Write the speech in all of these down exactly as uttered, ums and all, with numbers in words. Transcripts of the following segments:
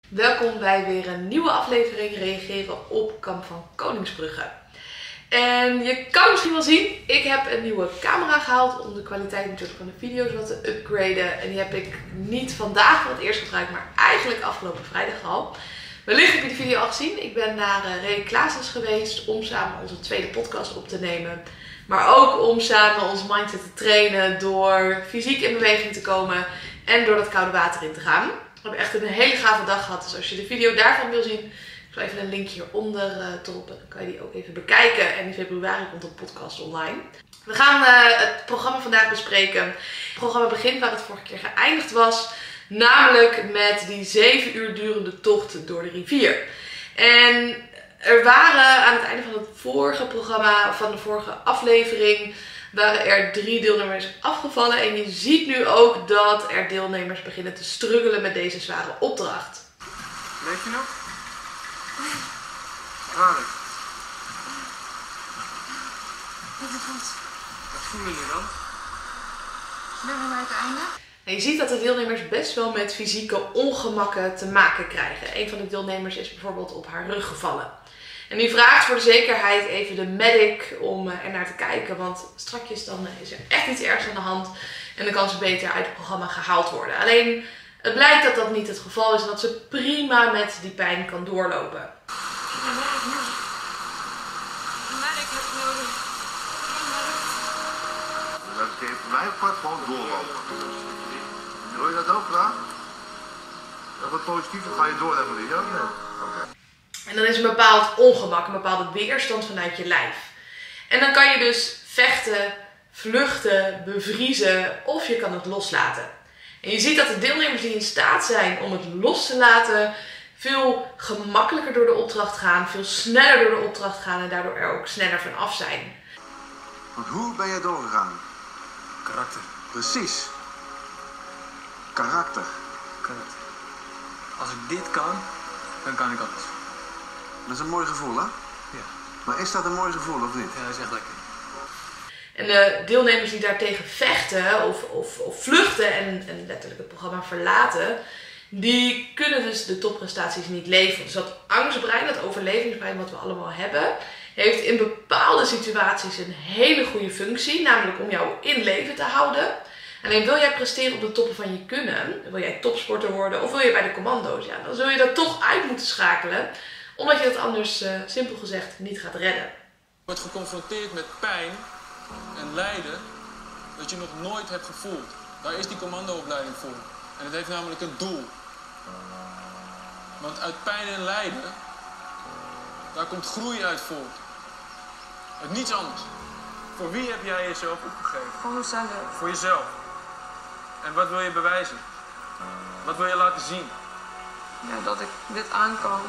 Welkom bij weer een nieuwe aflevering reageren op Kamp van Koningsbrugge. En je kan misschien wel zien, ik heb een nieuwe camera gehaald om de kwaliteit natuurlijk van de video's wat te upgraden. En die heb ik niet vandaag voor het eerst gebruikt, maar eigenlijk afgelopen vrijdag al. Wellicht heb je de video al gezien. Ik ben naar uh, Ray Klaasens geweest om samen onze tweede podcast op te nemen. Maar ook om samen onze mindset te trainen door fysiek in beweging te komen en door dat koude water in te gaan. We hebben echt een hele gave dag gehad. Dus als je de video daarvan wil zien, ik zal even een linkje hieronder uh, droppen. Dan kan je die ook even bekijken. En in februari komt de podcast online. We gaan uh, het programma vandaag bespreken. Het programma begint waar het vorige keer geëindigd was. Namelijk met die zeven uur durende tocht door de rivier. En er waren aan het einde van het vorige programma, van de vorige aflevering, waren er drie deelnemers afgevallen. En je ziet nu ook dat er deelnemers beginnen te struggelen met deze zware opdracht. Leef je nog? Waarlijk. Wat voelen jullie dan? Ben bij het einde? En je ziet dat de deelnemers best wel met fysieke ongemakken te maken krijgen. Een van de deelnemers is bijvoorbeeld op haar rug gevallen. En die vraagt voor de zekerheid even de medic om er naar te kijken. Want strakjes dan is er echt iets ergs aan de hand. En dan kan ze beter uit het programma gehaald worden. Alleen het blijkt dat dat niet het geval is. En dat ze prima met die pijn kan doorlopen. Een medic nodig. Een medic heb ik nodig. Dat geeft voor mij apart gewoon doorlopen. Wil je dat ook graag? Dat wordt positief, dan ga je door naar beneden. Ja? Okay. En dan is een bepaald ongemak, een bepaalde weerstand vanuit je lijf. En dan kan je dus vechten, vluchten, bevriezen of je kan het loslaten. En je ziet dat de deelnemers die in staat zijn om het los te laten veel gemakkelijker door de opdracht gaan, veel sneller door de opdracht gaan en daardoor er ook sneller van af zijn. Want hoe ben jij doorgegaan? Karakter. Precies. Karakter. Karakter. Als ik dit kan, dan kan ik alles. Dat is een mooi gevoel, hè? Ja. Maar is dat een mooi gevoel of niet? Ja, dat is echt lekker. En de deelnemers die daartegen vechten of, of, of vluchten en, en letterlijk het programma verlaten, die kunnen dus de topprestaties niet leveren. Dus dat angstbrein, dat overlevingsbrein wat we allemaal hebben, heeft in bepaalde situaties een hele goede functie, namelijk om jou in leven te houden. Alleen wil jij presteren op de toppen van je kunnen, wil jij topsporter worden of wil je bij de commando's, ja, dan zul je dat toch uit moeten schakelen, omdat je dat anders, uh, simpel gezegd, niet gaat redden. Je wordt geconfronteerd met pijn en lijden dat je nog nooit hebt gevoeld. Daar is die commandoopleiding voor. En het heeft namelijk een doel. Want uit pijn en lijden, daar komt groei uit voort. Uit niets anders. Voor wie heb jij jezelf opgegeven? Voor mezelf. Voor jezelf. En wat wil je bewijzen? Wat wil je laten zien? Ja, dat ik dit aan kan.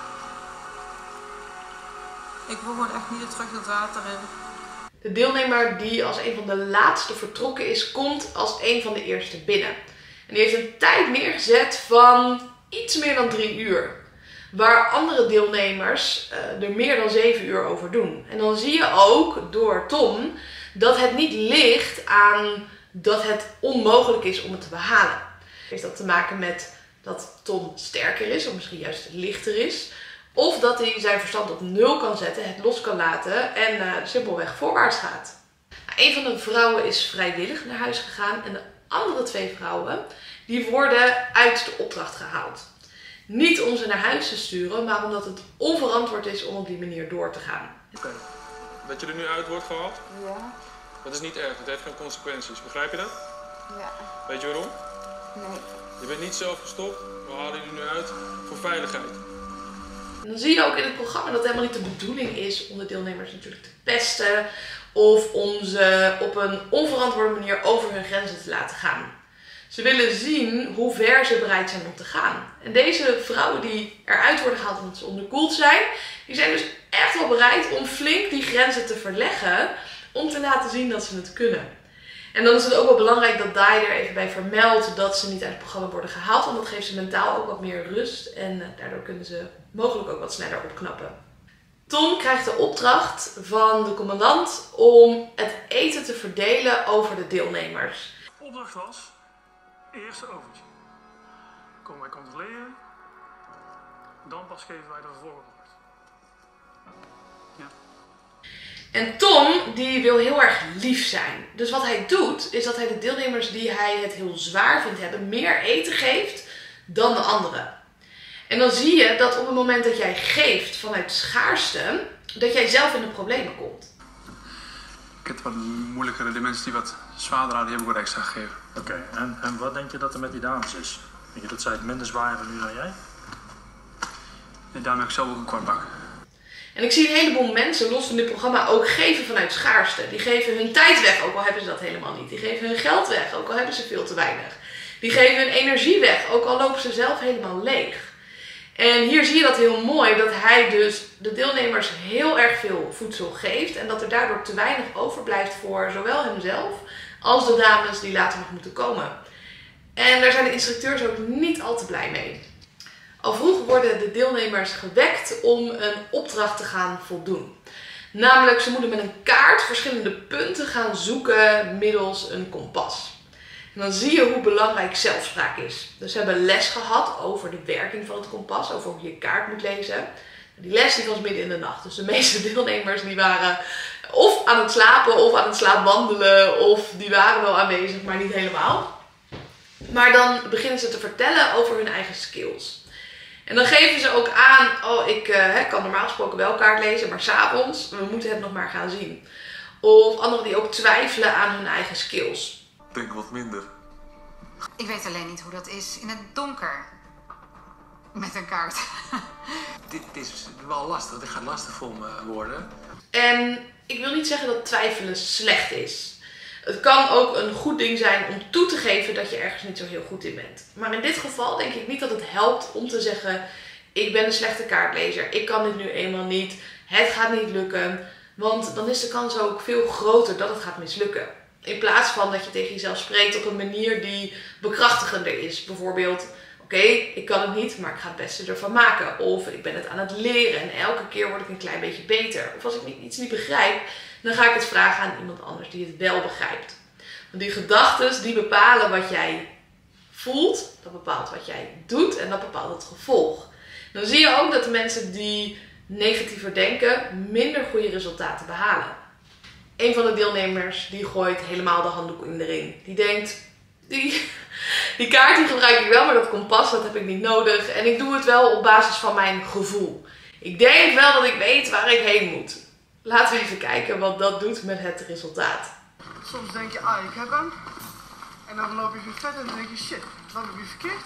Ik wil gewoon echt niet terug het water in. De deelnemer die als een van de laatste vertrokken is, komt als een van de eerste binnen. En die heeft een tijd neergezet van iets meer dan drie uur. Waar andere deelnemers uh, er meer dan zeven uur over doen. En dan zie je ook door Tom dat het niet ligt aan dat het onmogelijk is om het te behalen. Heeft dat te maken met dat Tom sterker is of misschien juist lichter is. Of dat hij zijn verstand op nul kan zetten, het los kan laten en uh, simpelweg voorwaarts gaat. Nou, een van de vrouwen is vrijwillig naar huis gegaan en de andere twee vrouwen die worden uit de opdracht gehaald. Niet om ze naar huis te sturen, maar omdat het onverantwoord is om op die manier door te gaan. Oké. Dat je er nu uit wordt gehaald, Ja. dat is niet erg. Dat heeft geen consequenties. Begrijp je dat? Ja. Weet je waarom? Nee. Je bent niet zelf gestopt. We halen je er nu uit voor veiligheid. En dan zie je ook in het programma dat het helemaal niet de bedoeling is om de deelnemers natuurlijk te pesten of om ze op een onverantwoorde manier over hun grenzen te laten gaan. Ze willen zien hoe ver ze bereid zijn om te gaan. En deze vrouwen die eruit worden gehaald omdat ze onderkoeld zijn, die zijn dus echt wel bereid om flink die grenzen te verleggen om te laten zien dat ze het kunnen. En dan is het ook wel belangrijk dat Dai er even bij vermeldt dat ze niet uit het programma worden gehaald. Want dat geeft ze mentaal ook wat meer rust. En daardoor kunnen ze mogelijk ook wat sneller opknappen. Tom krijgt de opdracht van de commandant om het eten te verdelen over de deelnemers. Opdracht was, eerste overtje. Komen wij controleren. dan pas geven wij de vervolgopdracht. Ja. En Tom, die wil heel erg lief zijn. Dus wat hij doet, is dat hij de deelnemers die hij het heel zwaar vindt hebben, meer eten geeft dan de anderen. En dan zie je dat op het moment dat jij geeft vanuit schaarste, dat jij zelf in de problemen komt. Ik heb wat moeilijkere, de mensen die wat zwaarder hadden, die heb ik wat extra gegeven. Oké, okay, en, en wat denk je dat er met die dames is? Denk je dat zij het minder zwaar hebben nu dan jij? En daarom heb ik zelf ook een kwart bak. En ik zie een heleboel mensen los van dit programma ook geven vanuit schaarste. Die geven hun tijd weg, ook al hebben ze dat helemaal niet. Die geven hun geld weg, ook al hebben ze veel te weinig. Die geven hun energie weg, ook al lopen ze zelf helemaal leeg. En hier zie je dat heel mooi, dat hij dus de deelnemers heel erg veel voedsel geeft. En dat er daardoor te weinig overblijft voor zowel hemzelf als de dames die later nog moeten komen. En daar zijn de instructeurs ook niet al te blij mee. Al vroeg worden de deelnemers gewekt om een opdracht te gaan voldoen. Namelijk, ze moeten met een kaart verschillende punten gaan zoeken middels een kompas. En dan zie je hoe belangrijk zelfspraak is. Dus ze hebben les gehad over de werking van het kompas, over hoe je je kaart moet lezen. Die les die was midden in de nacht. Dus de meeste deelnemers die waren of aan het slapen of aan het slaapwandelen of die waren wel aanwezig, maar niet helemaal. Maar dan beginnen ze te vertellen over hun eigen skills. En dan geven ze ook aan, oh ik uh, kan normaal gesproken wel kaart lezen, maar 's avonds, we moeten het nog maar gaan zien. Of anderen die ook twijfelen aan hun eigen skills. Ik denk wat minder. Ik weet alleen niet hoe dat is in het donker. Met een kaart. Dit is wel lastig, dit gaat lastig voor me worden. En ik wil niet zeggen dat twijfelen slecht is. Het kan ook een goed ding zijn om toe te geven dat je ergens niet zo heel goed in bent. Maar in dit geval denk ik niet dat het helpt om te zeggen, ik ben een slechte kaartlezer, ik kan dit nu eenmaal niet, het gaat niet lukken. Want dan is de kans ook veel groter dat het gaat mislukken. In plaats van dat je tegen jezelf spreekt op een manier die bekrachtigender is. Bijvoorbeeld, oké, okay, ik kan het niet, maar ik ga het beste ervan maken. Of ik ben het aan het leren en elke keer word ik een klein beetje beter. Of als ik iets niet begrijp, dan ga ik het vragen aan iemand anders die het wel begrijpt. Want die gedachten, die bepalen wat jij voelt, dat bepaalt wat jij doet en dat bepaalt het gevolg. Dan zie je ook dat de mensen die negatiever denken, minder goede resultaten behalen. Een van de deelnemers die gooit helemaal de handdoek in de ring. Die denkt, die, die kaart die gebruik ik wel, maar dat kompas dat heb ik niet nodig. En ik doe het wel op basis van mijn gevoel. Ik denk wel dat ik weet waar ik heen moet. Laten we even kijken wat dat doet met het resultaat. Soms denk je, ah, ik heb hem. En dan loop je weer verder en dan denk je, shit, wat heb ik weer verkeerd?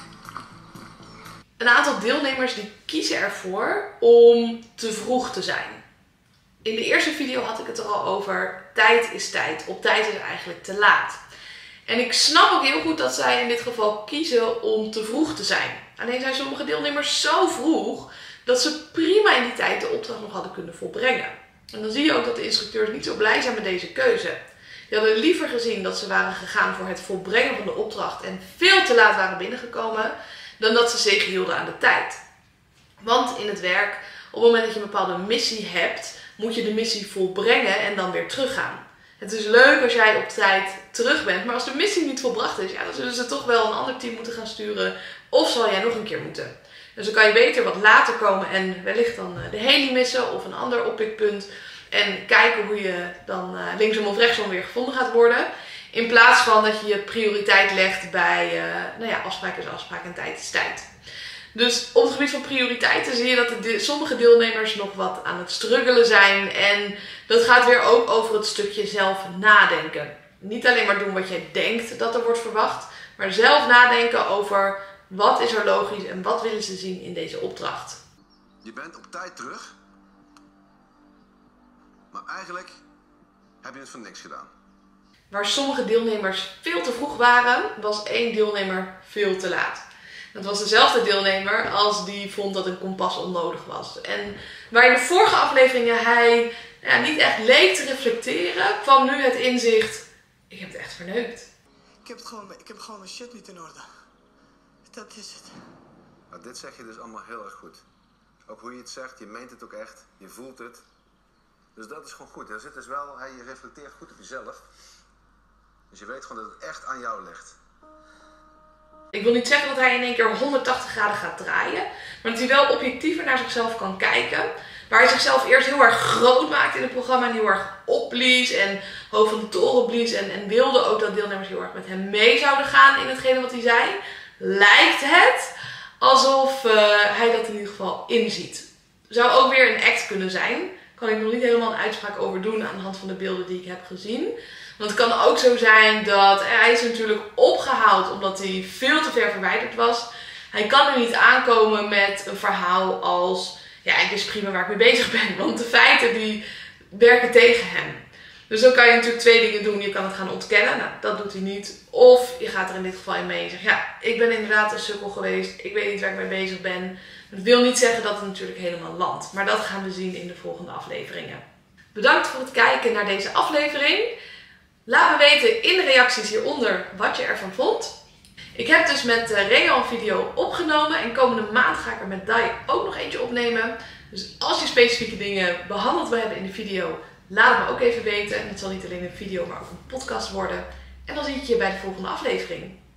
Een aantal deelnemers die kiezen ervoor om te vroeg te zijn. In de eerste video had ik het er al over, tijd is tijd. Op tijd is eigenlijk te laat. En ik snap ook heel goed dat zij in dit geval kiezen om te vroeg te zijn. Alleen zijn sommige deelnemers zo vroeg dat ze prima in die tijd de opdracht nog hadden kunnen volbrengen. En dan zie je ook dat de instructeurs niet zo blij zijn met deze keuze. Die hadden liever gezien dat ze waren gegaan voor het volbrengen van de opdracht en veel te laat waren binnengekomen, dan dat ze zich hielden aan de tijd. Want in het werk, op het moment dat je een bepaalde missie hebt, moet je de missie volbrengen en dan weer teruggaan. Het is leuk als jij op tijd terug bent, maar als de missie niet volbracht is, ja, dan zullen ze toch wel een ander team moeten gaan sturen. Of zal jij nog een keer moeten. Dus dan kan je beter wat later komen en wellicht dan de heli missen of een ander oppikpunt. En kijken hoe je dan linksom of rechtsom weer gevonden gaat worden. In plaats van dat je je prioriteit legt bij uh, nou ja, afspraak is afspraak en tijd is tijd. Dus op het gebied van prioriteiten zie je dat de de, sommige deelnemers nog wat aan het struggelen zijn. En dat gaat weer ook over het stukje zelf nadenken. Niet alleen maar doen wat jij denkt dat er wordt verwacht, maar zelf nadenken over wat is er logisch en wat willen ze zien in deze opdracht. Je bent op tijd terug, maar eigenlijk heb je het voor niks gedaan. Waar sommige deelnemers veel te vroeg waren, was één deelnemer veel te laat. Dat was dezelfde deelnemer als die vond dat een kompas onnodig was. En waar in de vorige afleveringen hij ja, niet echt leek te reflecteren, kwam nu het inzicht, ik heb het echt verneukt. Ik heb, het gewoon, ik heb gewoon mijn shit niet in orde. Dat is het. Nou, dit zeg je dus allemaal heel erg goed. Ook hoe je het zegt, je meent het ook echt, je voelt het. Dus dat is gewoon goed. Er zit dus wel, hey, je reflecteert goed op jezelf. Dus je weet gewoon dat het echt aan jou ligt. Ik wil niet zeggen dat hij in één keer honderdtachtig graden gaat draaien. Maar dat hij wel objectiever naar zichzelf kan kijken. Waar hij zichzelf eerst heel erg groot maakte in het programma. En heel erg opblies. En hoog van de toren blies. En, en wilde ook dat deelnemers heel erg met hem mee zouden gaan in hetgene wat hij zei. Lijkt het alsof uh, hij dat in ieder geval inziet. Zou ook weer een act kunnen zijn. Kan ik nog niet helemaal een uitspraak over doen aan de hand van de beelden die ik heb gezien. Want het kan ook zo zijn dat hij is natuurlijk opgehaald omdat hij veel te ver verwijderd was. Hij kan nu niet aankomen met een verhaal als, ja, ik wist prima waar ik mee bezig ben. Want de feiten die werken tegen hem. Dus dan kan je natuurlijk twee dingen doen. Je kan het gaan ontkennen. Nou, dat doet hij niet. Of je gaat er in dit geval in mee en zegt, ja, ik ben inderdaad een sukkel geweest. Ik weet niet waar ik mee bezig ben. Dat wil niet zeggen dat het natuurlijk helemaal landt. Maar dat gaan we zien in de volgende afleveringen. Bedankt voor het kijken naar deze aflevering. Laat me weten in de reacties hieronder wat je ervan vond. Ik heb dus met Reo een video opgenomen. En komende maand ga ik er met Dai ook nog eentje opnemen. Dus als je specifieke dingen behandeld wil hebben in de video, laat het me ook even weten. Het zal niet alleen een video, maar ook een podcast worden. En dan zie ik je bij de volgende aflevering.